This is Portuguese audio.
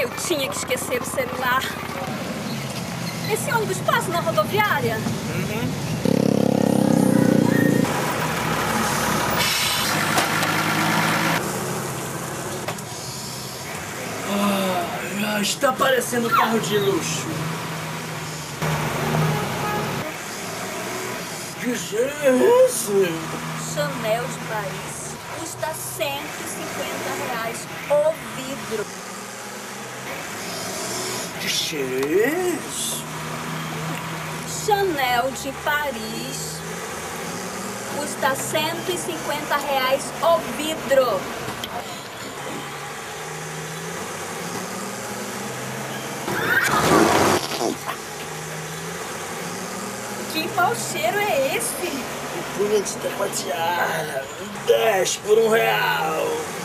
Eu tinha que esquecer o celular. Esse ônibus passa na rodoviária? Está parecendo um carro de luxo. Que é esse? Chanel de Paris. Custa R$150 o vidro. Que cheiro é esse? Chanel de Paris. Custa R$150 o vidro. Que mau cheiro é esse? Punha de tapatear. 10 por R$1.